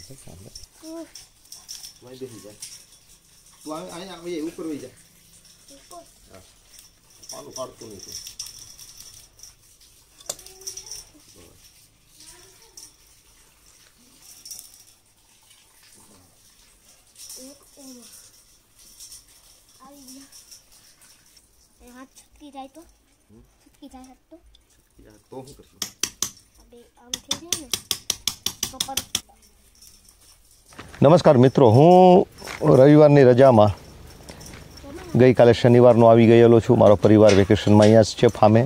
वहीं बेसी जाए तू अँ ऊपर वही जा पालू काटतो नहीं तू हाथ छुटकी जाए तो तो હું કરશું अबे आम થઈ જાય ને તો પર નમસ્કાર મિત્રો, હું રવિવારની રજામાં ગઈકાલે શનિવારનો આવી ગયેલો છું. મારો પરિવાર વેકેશનમાં અહીંયા જ છે, ફામે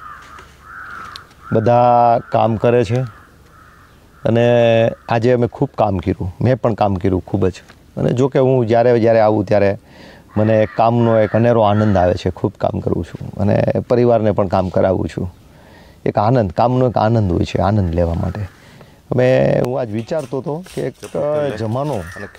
બધા કામ કરે છે અને આજે અમે ખૂબ કામ કર્યું. મેં પણ કામ કર્યું ખૂબ જ. અને જોકે હું જ્યારે આવું ત્યારે મને કામનો એક અનેરો આનંદ આવે છે. ખૂબ કામ કરું છું અને પરિવારને પણ કામ કરાવું છું. એક આનંદ, કામનો એક આનંદ હોય છે, આનંદ લેવા માટે. હું આજ વિચારતો હતો કે એક જમાનો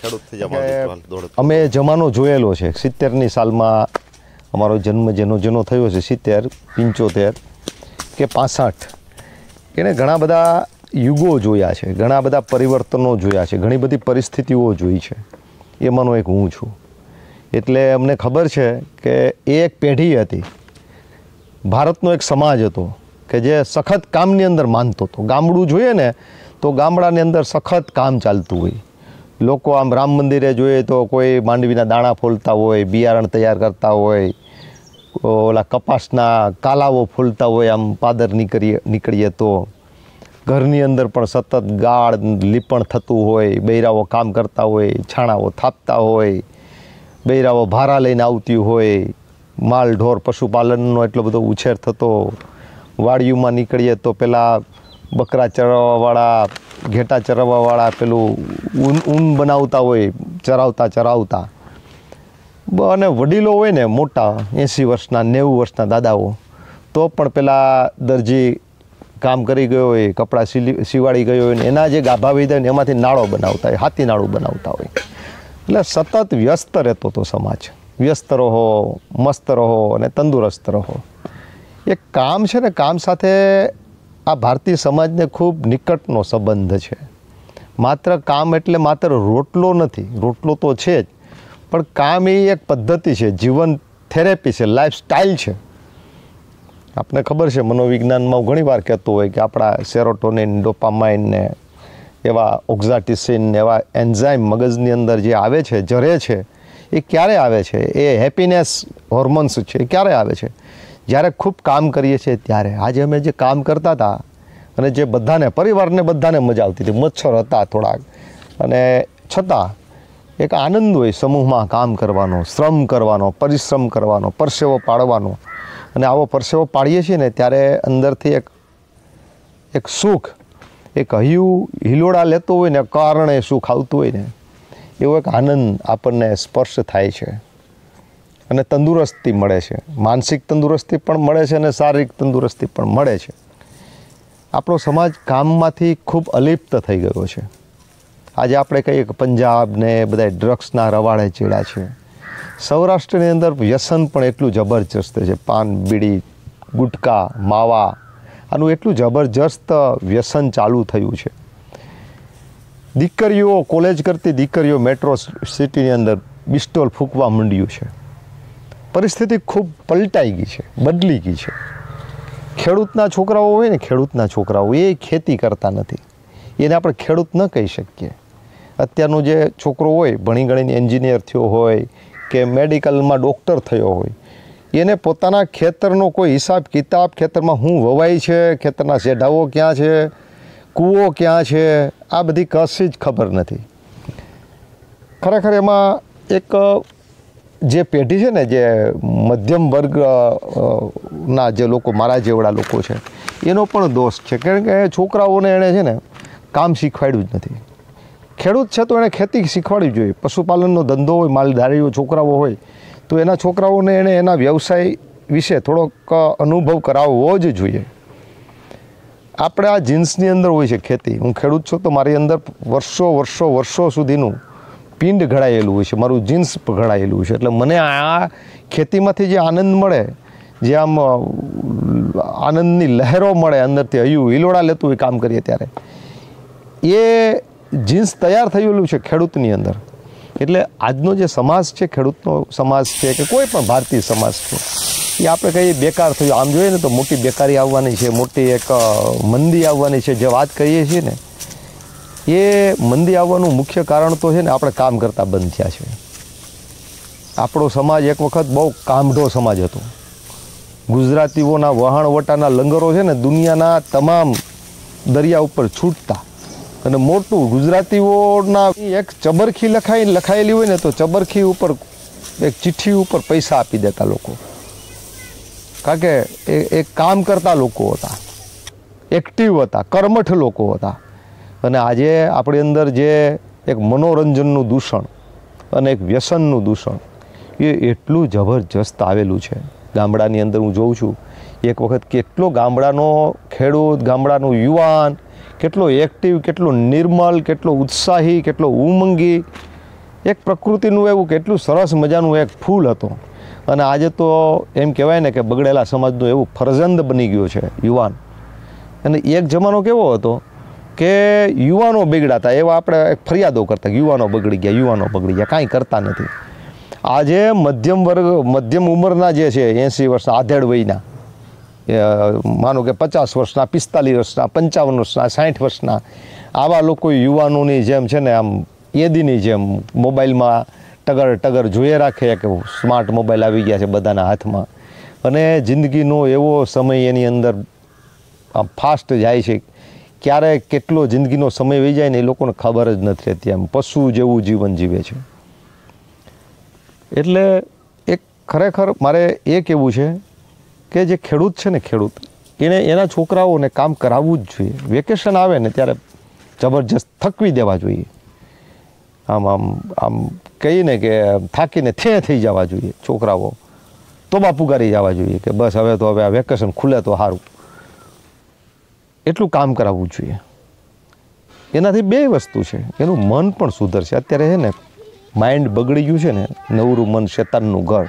અમે જમાનો જોયેલો છે. 70ની સાલમાં અમારો જન્મ જેનો થયો છે, 70, 75 કે 65, એણે ઘણા બધા યુગો જોયા છે, ઘણા બધા પરિવર્તનો જોયા છે, ઘણી બધી પરિસ્થિતિઓ જોઈ છે. એમાંનો એક હું છું. એટલે અમને ખબર છે કે એ એક પેઢી હતી, ભારતનો એક સમાજ હતો કે જે સખત કામની અંદર માનતો હતો. ગામડું જોઈએ ને તો ગામડાની અંદર સખત કામ ચાલતું હોય. લોકો આમ રામ મંદિરે જોઈએ તો કોઈ માંડવીના દાણા ફોલતા હોય, બિયારણ તૈયાર કરતા હોય, ઓલા કપાસના કાલાઓ ફોલતા હોય. આમ પાદર નીકળીએ તો ઘરની અંદર પણ સતત ગાળ લીપણ થતું હોય, બૈરાઓ કામ કરતા હોય, છાણાઓ થાપતા હોય, બૈરાઓ ભારા લઈને આવતી હોય, માલ ઢોર પશુપાલનનો એટલો બધો ઉછેર થતો. વાડીઓમાં નીકળીએ તો પેલા બકરા ચરાવવાવાળા, ઘેટા ચરાવવાવાળા પેલું ઊન બનાવતા હોય, ચરાવતા અને વડીલો હોય ને મોટા 80 વર્ષના 90 વર્ષના દાદાઓ, તો પણ પેલા દરજી કામ કરી ગયો હોય, કપડાં સીવાડી ગયો હોય ને એના જે ગાભા વીધા ને એમાંથી નાળો બનાવતા હોય, હાથી નાળું બનાવતા હોય. એટલે સતત વ્યસ્ત રહેતો હતો સમાજ. વ્યસ્ત રહો, મસ્ત રહો અને તંદુરસ્ત રહો. એક કામ છે ને, કામ સાથે આ ભારતીય સમાજને ખૂબ નિકટનો સંબંધ છે. માત્ર કામ એટલે માત્ર રોટલો નથી, રોટલો તો છે જ, પણ કામ એ એક પદ્ધતિ છે, જીવન થેરેપી છે, લાઈફસ્ટાઈલ છે. આપને ખબર છે, મનોવિજ્ઞાનમાં હું ઘણી વાર કહેતો હોય કે આપણા સેરોટોનિન, ડોપામાઇન ને એવા ઓક્ઝાટિસિન ને એવા એન્ઝાઇમ મગજની અંદર જે આવે છે, જરે છે, એ ક્યારે આવે છે? એ હેપીનેસ હોર્મોન્સ છે, એ ક્યારે આવે છે? જ્યારે ખૂબ કામ કરીએ છીએ ત્યારે. આજે અમે જે કામ કરતા હતા અને જે બધાને, પરિવારને બધાને મજા આવતી હતી, મચ્છર હતા થોડાક, અને છતાં એક આનંદ હોય સમૂહમાં કામ કરવાનો, શ્રમ કરવાનો, પરિશ્રમ કરવાનો, પરસેવો પાડવાનો. અને આવો પરસેવો પાડીએ છીએ ને ત્યારે અંદરથી એક સુખ, એક હિલોડા લેતો હોય ને કારણે સુખ આવતું હોય ને, એવો એક આનંદ આપણને સ્પર્શ થાય છે. અને તંદુરસ્તી મળે છે, માનસિક તંદુરસ્તી પણ મળે છે અને શારીરિક તંદુરસ્તી પણ મળે છે. આપણો સમાજ કામમાંથી ખૂબ અલિપ્ત થઈ ગયો છે. આજે આપણે કહીએ કે પંજાબ ને બધા ડ્રગ્સના રવાડે ચીડા છે. સૌરાષ્ટ્રની અંદર વ્યસન પણ એટલું જબરજસ્ત છે. પાન, બીડી, ગુટકા, માવા, આનું એટલું જબરજસ્ત વ્યસન ચાલુ થયું છે. દીકરીઓ, કોલેજ કરતી દીકરીઓ મેટ્રો સિટીની અંદર બિસ્ટોલ ફૂંકવા માંડ્યું છે. પરિસ્થિતિ ખૂબ પલટાઈ ગઈ છે, બદલી ગઈ છે. ખેડૂતના છોકરાઓ હોય ને, ખેડૂતના છોકરાઓ એ ખેતી કરતા નથી. એને આપણે ખેડૂત ન કહી શકીએ. અત્યારનો જે છોકરો હોય, ભણી ગણીને એન્જિનિયર થયો હોય કે મેડિકલમાં ડૉક્ટર થયો હોય, એને પોતાના ખેતરનો કોઈ હિસાબ કિતાબ, ખેતરમાં શું વવાય છે, ખેતરના શેઢાઓ ક્યાં છે, કૂવો ક્યાં છે, આ બધી કશી જ ખબર નથી. ખરેખર એમાં એક જે પેઢી છે ને, જે મધ્યમ વર્ગના જે લોકો, મારા જેવડા લોકો છે, એનો પણ દોષ છે. કારણ કે છોકરાઓને એણે છે ને કામ શીખવાડ્યું જ નથી. ખેડૂત છે તો એણે ખેતી શીખવાડવી જોઈએ. પશુપાલનનો ધંધો હોય, માલધારીઓ છોકરાઓ હોય તો એના છોકરાઓને એણે એના વ્યવસાય વિશે થોડોક અનુભવ કરાવવો જ જોઈએ. આપણે આ જીન્સની અંદર હોય છે ખેતી. હું ખેડૂત છું તો મારી અંદર વર્ષો સુધીનું પિંડ ઘડાયેલું હોય છે, મારું જીન્સ ઘડાયેલું છે. એટલે મને આ ખેતીમાંથી જે આનંદ મળે, જે આમ આનંદની લહેરો મળે અંદરથી, હિલોડા લેતું હોય કામ કરીએ ત્યારે, એ જીન્સ તૈયાર થયેલું છે ખેડૂતની અંદર. એટલે આજનો જે સમાજ છે, ખેડૂતનો સમાજ છે કે કોઈ પણ ભારતીય સમાજ છે, એ આપણે કહીએ બેકાર થયું. આમ જોઈએ ને તો મોટી બેકારી આવવાની છે, મોટી એક મંદી આવવાની છે. જે વાત કહીએ છીએ ને, એ મંદી આવવાનું મુખ્ય કારણ તો છે ને આપણે કામ કરતા બંધ થયા છે. આપણો સમાજ એક વખત બહુ કામઢો સમાજ હતો. ગુજરાતીઓના વહાણવટાના લંગરો છે ને દુનિયાના તમામ દરિયા ઉપર છૂટતા. અને મોટું ગુજરાતીઓના એક ચબરખી લખાયેલી હોય ને તો ચબરખી ઉપર એક ચિઠ્ઠી ઉપર પૈસા આપી દેતા લોકો, કારણ કે એ કામ કરતા લોકો હતા, એક્ટિવ હતા, કર્મઠ લોકો હતા. અને આજે આપણી અંદર જે એક મનોરંજનનું દૂષણ અને એક વ્યસનનું દૂષણ એ એટલું જબરજસ્ત આવેલું છે ગામડાની અંદર. હું જોઉં છું એક વખત કેટલો ગામડાનો ખેડૂત, ગામડાનો યુવાન કેટલો એક્ટિવ, કેટલો નિર્મલ, કેટલો ઉત્સાહી, કેટલો ઉમંગી, એક પ્રકૃતિનું એવું કેટલું સરસ મજાનું એક ફૂલ હતો. અને આજે તો એમ કહેવાય ને કે બગડેલા સમાજનું એવું ફરજંદ બની ગયો છે યુવાન. અને એક જમાનો કેવો હતો કે યુવાનો બગડાતા, એવા આપણે ફરિયાદો કરતા કે યુવાનો બગડી ગયા, કાંઈ કરતા નથી. આજે મધ્યમ ઉંમરના જે છે 80 વર્ષના આધેડ વયના, માનો કે 50 વર્ષના, 45 વર્ષના, 55 વર્ષના, 60 વર્ષના આવા લોકો યુવાનોની જેમ છે ને આમ યેદીની જેમ મોબાઈલમાં ટગર જોઈએ રાખે કે સ્માર્ટ મોબાઈલ આવી ગયા છે બધાના હાથમાં. અને જિંદગીનો એવો સમય એની અંદર આમ ફાસ્ટ જાય છે, ક્યારે કેટલો જિંદગીનો સમય વહી જાય ને એ લોકોને ખબર જ નથી રહેતી. આમ પશુ જેવું જીવન જીવે છે. એટલે એક ખરેખર મારે એ કહેવું છે કે જે ખેડૂત છે ને, ખેડૂત એને એના છોકરાઓને કામ કરાવવું જ જોઈએ. વેકેશન આવે ને ત્યારે જબરજસ્ત થકવી દેવા જોઈએ. આમ કહીને કે થાકીને થઈ જવા જોઈએ છોકરાઓ, તોબા પુગારી જવા જોઈએ કે બસ હવે આ વેકેશન ખુલે તો સારું. એટલું કામ કરાવવું જોઈએ. એનાથી બે વસ્તુ છે, એનું મન પણ સુધરશે. અત્યારે છે ને માઇન્ડ બગડી ગયું છે ને, નવરું મન શેતાનનું ઘર,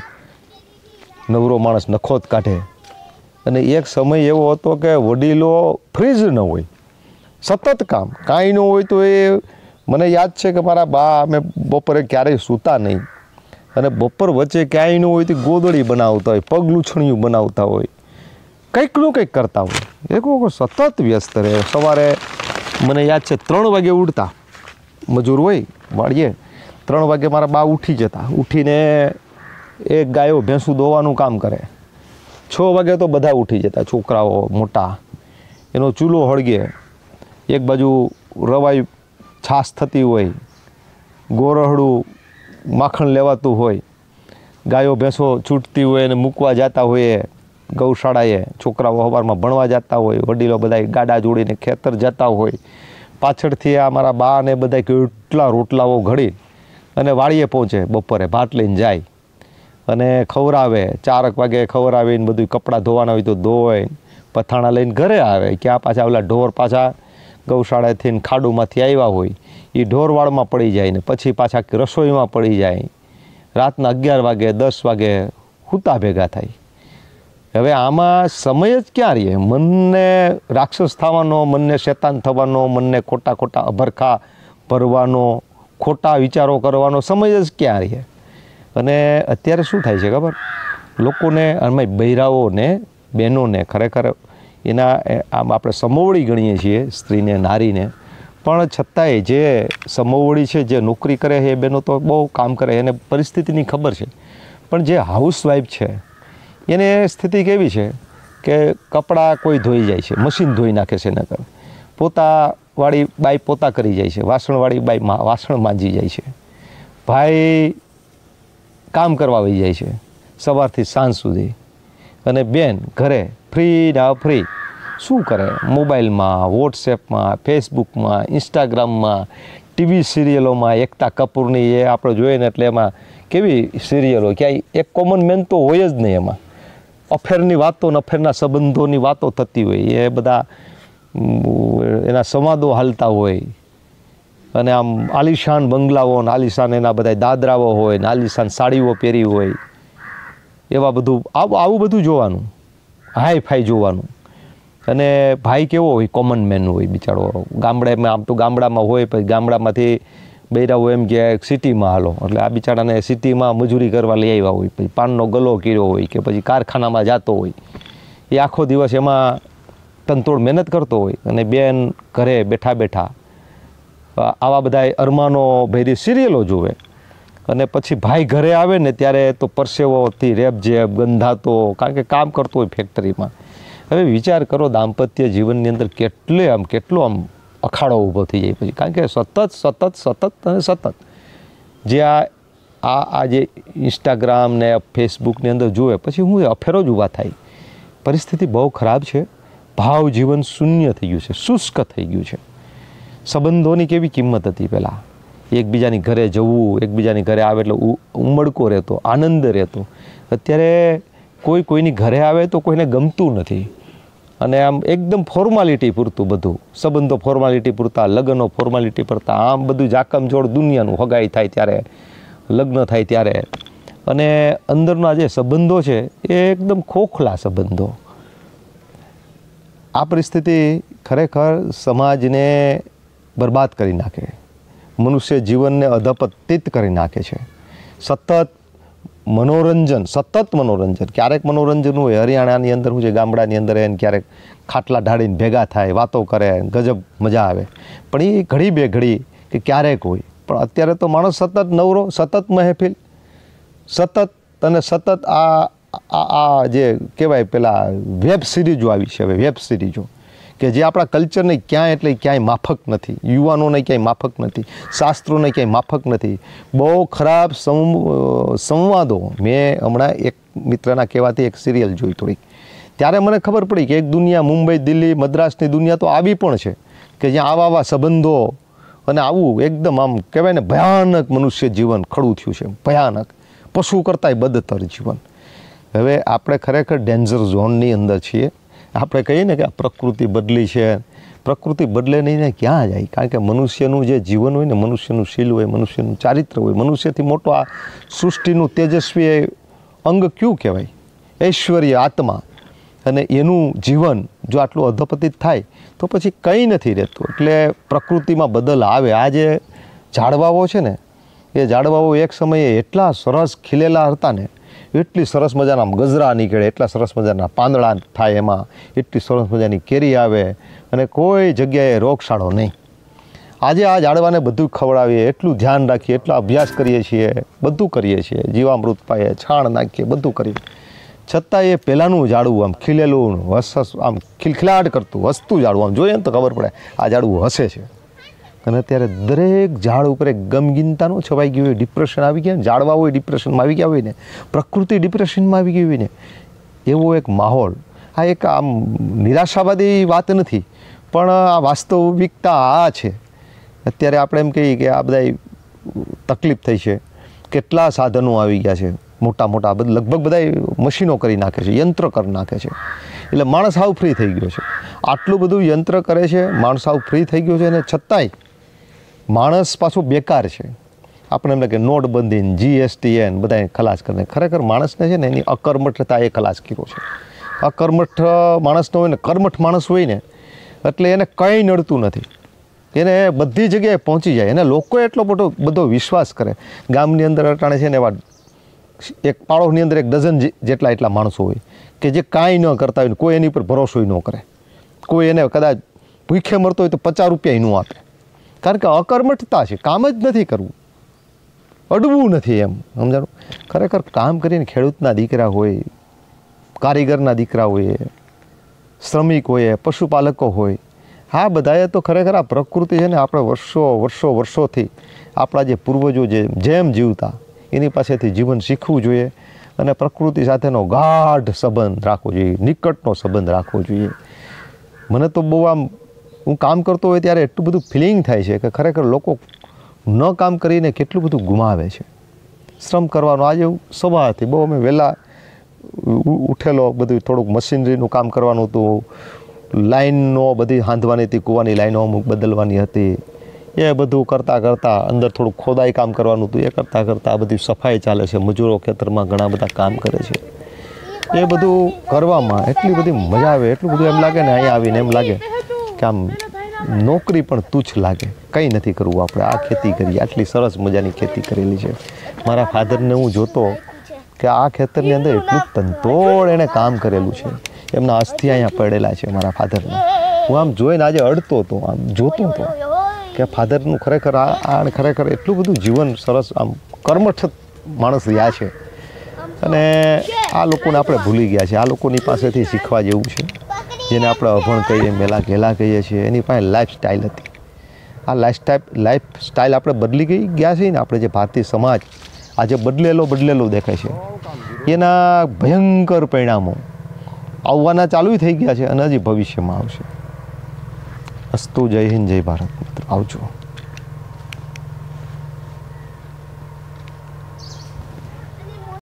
નવરો માણસ નખોત કાઢે. અને એક સમય એવો હતો કે વડીલો ફ્રીજ ન હોય, સતત કામ, કાંઈ ન હોય તો એ મને યાદ છે કે મારા બા અમે બપોરે ક્યારેય સૂતા નહીં, અને બપોર વચ્ચે ક્યાંય ન હોય તો ગોદડી બનાવતા હોય, પગ લૂછણિયું બનાવતા હોય, કંઈકનું કંઈક કરતા હોય. એક વખત સતત વ્યસ્ત રહે. સવારે મને યાદ છે 3 વાગે ઉઠતા, મજૂર હોય વાળીએ, 3 વાગે મારા બા ઉઠી જતા. ઉઠીને એક ગાયો ભેંસું દોવાનું કામ કરે. 6 વાગે તો બધા ઉઠી જતા, છોકરાઓ મોટા. એનો ચૂલો હળગે, એક બાજુ રવાઈ છાશ થતી હોય, ગોરહડું માખણ લેવાતું હોય, ગાયો ભેંસો છૂટતી હોય અને મૂકવા જતા હોય ગૌશાળાએ, છોકરાઓ સવારમાં ભણવા જતા હોય, વડીલો બધા ગાડા જોડીને ખેતર જતા હોય. પાછળથી આ મારા બા ને બધા કેટલા રોટલાઓ ઘડી અને વાડીએ પહોંચે, બપોરે ભાત લઈને જાય અને ખવરાવે. 4 વાગે ખવરાવીને બધું કપડાં ધોવાના હોય તો ધોય, પથાણા લઈને ઘરે આવે. ક્યાં પાછા ઓલા ઢોર પાછા ગૌશાળાથી ખાડુમાંથી આવ્યા હોય એ ઢોરવાળમાં પડી જાય ને પછી પાછા રસોઈમાં પડી જાય. રાતના 11 વાગે 10 વાગે સૂતા ભેગા થાય. હવે આમાં સમય જ ક્યાં રહે? મનને રાક્ષસ થવાનો, મનને શેતાન થવાનો, મનને ખોટા અભરખા ભરવાનો, ખોટા વિચારો કરવાનો સમય જ ક્યાં રહે? અને અત્યારે શું થાય છે ખબર? લોકોને આમાં બૈરાઓને, બહેનોને ખરેખર એના આમ આપણે સમોવડી ગણીએ છીએ સ્ત્રીને, નારીને, પણ છતાંય જે સમોવડી છે, જે નોકરી કરે છે એ બહેનો તો બહુ કામ કરે, એને પરિસ્થિતિની ખબર છે. પણ જે હાઉસવાઈફ છે એને સ્થિતિ કેવી છે કે કપડાં કોઈ ધોઈ જાય છે, મશીન ધોઈ નાખે છે, નકર પોતાવાળી બાઈ પોતા કરી જાય છે, વાસણવાળી બાઈ વાસણ માંજી જાય છે, ભાઈ કામ કરવા આવી જાય છે સવારથી સાંજ સુધી, અને બેન ઘરે ફ્રી ના ફ્રી શું કરે? મોબાઈલમાં, વોટ્સએપમાં, ફેસબુકમાં, ઇન્સ્ટાગ્રામમાં, ટીવી સિરિયલોમાં. એકતા કપૂરની એ આપણે જોઈએ ને એટલે એમાં કેવી સિરિયલો, ક્યાંય એક કોમન મેન તો હોય જ નહીં એમાં. અફેરની વાતો ને અફેરના સંબંધોની વાતો થતી હોય, એ બધા એના સંવાદો હાલતા હોય, અને આમ આલિશાન બંગલાઓ ને આલિશાન એના બધા દાદરાઓ હોય ને આલિશાન સાડીઓ પહેરી હોય, એવા બધું આવું બધું જોવાનું, હાઈ ફાઈ જોવાનું. અને ભાઈ કેવો હોય, કોમન મેન હોય બિચારો, ગામડામાં આમ તો ગામડામાં હોય, પછી ગામડામાંથી બૈરાઓ એમ કે સિટીમાં હાલો, એટલે આ બિચારાને સિટીમાં મજૂરી કરવા લઈ આવ્યા હોય, પછી પાનનો ગલો કર્યો હોય કે પછી કારખાનામાં જતો હોય, એ આખો દિવસ એમાં તનતોડ મહેનત કરતો હોય, અને બેન ઘરે બેઠા બેઠા આવા બધા અરમાનો ભેરી સિરિયલો જોવે, અને પછી ભાઈ ઘરે આવે ને ત્યારે તો પરસેવોથી રેબઝેબ ગંધાતો, કારણ કે કામ કરતો હોય ફેક્ટરીમાં. હવે વિચાર કરો, દાંપત્ય જીવનની અંદર કેટલો આમ અખાડો ઊભો થઈ જાય પછી, કારણ કે સતત અને સતત જે આ જે ઇન્સ્ટાગ્રામ ને ફેસબુકની અંદર જોવે, પછી હું અફેરો જ ઊભા થાય. પરિસ્થિતિ બહુ ખરાબ છે. ભાવ જીવન શૂન્ય થઈ ગયું છે, શુષ્ક થઈ ગયું છે. સંબંધોની કેવી કિંમત હતી પહેલાં, એકબીજાની ઘરે જવું, એકબીજાની ઘરે આવે એટલે ઉમળકો રહેતો, આનંદ રહેતો. અત્યારે કોઈની ઘરે આવે તો કોઈને ગમતું નથી, અને આમ એકદમ ફોર્માલિટી પૂરતું બધું, સંબંધો ફોર્માલિટી પૂરતા, લગ્નો ફોર્માલિટી પૂરતા, આમ બધું જાકમજોડ દુનિયાનું, હગાઈ થાય ત્યારે, લગ્ન થાય ત્યારે, અને અંદરના જે સંબંધો છે એ એકદમ ખોખલા સંબંધો. આ પરિસ્થિતિ ખરેખર સમાજને બરબાદ કરી નાખે, મનુષ્ય જીવનને અધપતિત કરી નાખે છે. સતત મનોરંજન, ક્યારેક મનોરંજન હોય, હરિયાણાની અંદર શું છે, ગામડાની અંદર એને ક્યારેક ખાટલા ઢાળીને ભેગા થાય, વાતો કરે, ગજબ મજા આવે, પણ એ ઘડી બે ઘડી કે ક્યારેક હોય. પણ અત્યારે તો માણસ સતત નવરો, સતત મહેફિલ, સતત અને સતત આ જે કહેવાય પેલા વેબ સિરીઝો આવી છે. હવે વેબ સિરીઝો કે જે આપણા કલ્ચરને ક્યાંય માફક નથી, યુવાનોને ક્યાંય માફક નથી, શાસ્ત્રોને ક્યાંય માફક નથી. બહુ ખરાબ સંવાદો. મેં હમણાં એક મિત્રના કહેવાથી એક સિરિયલ જોઈ થોડીક, ત્યારે મને ખબર પડી કે એક દુનિયા, મુંબઈ, દિલ્હી, મદ્રાસની દુનિયા તો આવી પણ છે કે જ્યાં આવા સંબંધો અને આવું એકદમ આમ કહેવાય ને ભયાનક મનુષ્ય જીવન ખડું થયું છે, ભયાનક, પશુ કરતાંય બદતર જીવન. હવે આપણે ખરેખર ડેન્જર ઝોનની અંદર છીએ. આપણે કહીએ ને કે આ પ્રકૃતિ બદલી છે, પ્રકૃતિ બદલે નહીં ને ક્યાં જાય? કારણ કે મનુષ્યનું જે જીવન હોય ને, મનુષ્યનું શીલ હોય, મનુષ્યનું ચારિત્ર હોય, મનુષ્યથી મોટો આ સૃષ્ટિનું તેજસ્વી અંગ કયું કહેવાય? ઐશ્વર્ય, આત્મા. અને એનું જીવન જો આટલું અધપતિત થાય તો પછી કંઈ નથી રહેતું. એટલે પ્રકૃતિમાં બદલ આવે. આ જે ઝાડવાઓ છે ને, એ ઝાડવાઓ એક સમયે એટલા સરસ ખીલેલા હતા ને, એટલી સરસ મજાના ગજરા નીકળે, એટલા સરસ મજાના પાંદડા થાય, એમાં એટલી સરસ મજાની કેરી આવે, અને કોઈ જગ્યાએ રોગશાળો નહીં. આજે આ ઝાડવાને બધું ખવડાવીએ, એટલું ધ્યાન રાખીએ, એટલા અભ્યાસ કરીએ છીએ, બધું કરીએ છીએ, જીવામૃત પાઈએ, છાણ નાખીએ, બધું કરીએ, છતાં એ પહેલાંનું ઝાડવું આમ ખીલેલું, આમ ખિલખિલાટ કરતું, હસતું ઝાડવું, આમ જોઈએ ને તો ખબર પડે આ ઝાડવું હસે છે. અને અત્યારે દરેક ઝાડ ઉપર એક ગમગીનતાનું છવાઈ ગયું હોય, ડિપ્રેશન આવી ગયા, ઝાડવા હોય ડિપ્રેશનમાં આવી ગયા હોય ને, પ્રકૃતિ ડિપ્રેશનમાં આવી ગઈ હોય ને, એવો એક માહોલ. આ એક આમ નિરાશાવાદી વાત નથી, પણ આ વાસ્તવિકતા આ છે. અત્યારે આપણે એમ કહીએ કે આ બધા તકલીફ થઈ છે, કેટલા સાધનો આવી ગયા છે, મોટા મોટા, લગભગ બધા મશીનો કરી નાખે છે, યંત્ર કરી નાખે છે, એટલે માણસ હાવ ફ્રી થઈ ગયો છે. આટલું બધું યંત્ર કરે છે, માણસ હાવ ફ્રી થઈ ગયો છે, અને છતાંય માણસ પાછું બેકાર છે. આપણે એમ કે નોટબંધી, GSTN બધા ખલાસ કરીને, ખરેખર માણસને છે ને એની અકર્મઠતા એ ખલાસ કર્યો છે. અકર્મઠ માણસનો હોય ને, કર્મઠ માણસ હોય ને, એટલે એને કંઈ નડતું નથી, એને બધી જગ્યાએ પહોંચી જાય, એને લોકો એટલો બધો વિશ્વાસ કરે. ગામની અંદર અટાણે છે ને એવા એક પાડોશની અંદર 1 ડઝન જેટલા એટલા માણસો હોય કે જે કાંઈ ન કરતા હોય, કોઈ એની ઉપર ભરોસો ન કરે, કોઈ એને કદાચ ભૂખે મરતો હોય તો 50 રૂપિયા ન આપે, કારણ કે અકર્મઠતા છે, કામ જ નથી કરવું, અડવું નથી, એમ સમજાણું? ખરેખર કામ કરીને ખેડૂતના દીકરા હોય, કારીગરના દીકરા હોય, શ્રમિક હોય, પશુપાલકો હોય, આ બધાએ તો ખરેખર આ પ્રકૃતિ છે ને, આપણે વર્ષોથી આપણા જે પૂર્વજો જેમ જીવતા એની પાસેથી જીવન શીખવું જોઈએ, અને પ્રકૃતિ સાથેનો ગાઢ સંબંધ રાખવો જોઈએ, નિકટનો સંબંધ રાખવો જોઈએ. મને તો બહુ આમ, હું કામ કરતો હોય ત્યારે એટલું બધું ફિલિંગ થાય છે કે ખરેખર લોકો ન કામ કરીને કેટલું બધું ગુમાવે છે. શ્રમ કરવાનો આજે સવારથી બહુ અમે વહેલા ઉઠેલો, બધું થોડુંક મશીનરીનું કામ કરવાનું હતું, લાઈનનો બધી હાંધવાની હતી, કૂવાની લાઈનો અમુક બદલવાની હતી, એ બધું કરતાં અંદર થોડુંક ખોદાઈ કામ કરવાનું હતું, એ કરતાં આ બધી સફાઈ ચાલે છે. મજૂરો ખેતરમાં ઘણા બધા કામ કરે છે. એ બધું કરવામાં એટલી બધી મજા આવે, એટલું બધું એમ લાગે ને અહીંયા આવીને એમ લાગે કે આમ નોકરી પણ તુચ્છ લાગે, કંઈ નથી કરવું આપણે, આ ખેતી કરીએ, આટલી સરસ મજાની ખેતી કરેલી છે. મારા ફાધરને હું જોતો કે આ ખેતરની અંદર એટલું તનતોડ એણે કામ કરેલું છે, એમના અસ્થિ અહીંયા પડેલા છે મારા ફાધરના. હું આમ જોઈને આજે અડતો હતો, આમ જોતો હતો કે ફાધરનું ખરેખર આ ખરેખર એટલું બધું જીવન સરસ આમ કર્મઠ માણસ રહ્યા છે. અને આ લોકોને આપણે ભૂલી ગયા છે. આ લોકોની પાસેથી શીખવા જેવું છે, જેને આપણે અભણ કહીએ, મેલા ઘેલા કહીએ છીએ. એની પાસે લાઈફ સ્ટાઈલ હતી. આ લાઈફ સ્ટાઈલ આપણે બદલી ગયા છે ને. આપણે જે ભારતીય સમાજ આજે બદલેલો દેખાય છે, એના ભયંકર પરિણામો આવવાના ચાલુ થઈ ગયા છે અને હજી ભવિષ્યમાં આવશે. અસ્તુ. જય હિન્દ, જય ભારત. મિત્રો આવજો.